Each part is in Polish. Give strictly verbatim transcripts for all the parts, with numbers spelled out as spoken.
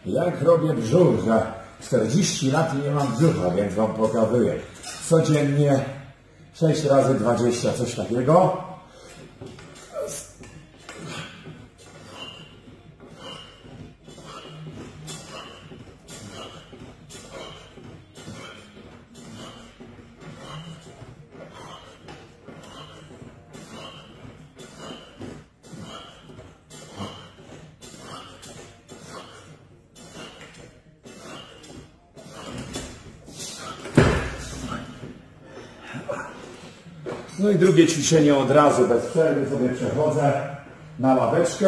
jak robię brzuch. Za czterdzieści lat i nie mam brzucha, więc wam pokazuję. Codziennie sześć razy dwadzieścia, coś takiego. No i drugie ćwiczenie od razu, bez przerwy sobie przechodzę na ławeczkę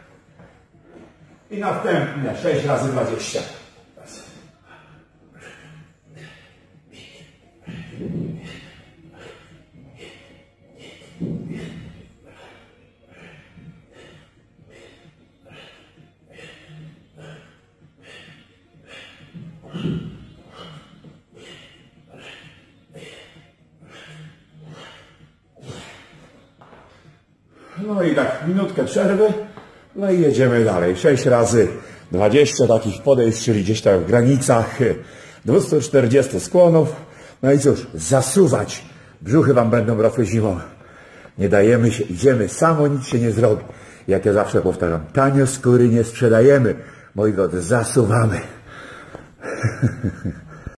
i następne sześć razy dwadzieścia. No i tak minutkę przerwy, no i jedziemy dalej. sześć razy dwadzieścia takich podejść, czyli gdzieś tak w granicach dwieście czterdzieści skłonów. No i cóż, zasuwać. Brzuchy wam będą rosły zimą. Nie dajemy się, idziemy, samo nic się nie zrobi. Jak ja zawsze powtarzam, tanio skóry nie sprzedajemy. Moi drodzy, zasuwamy.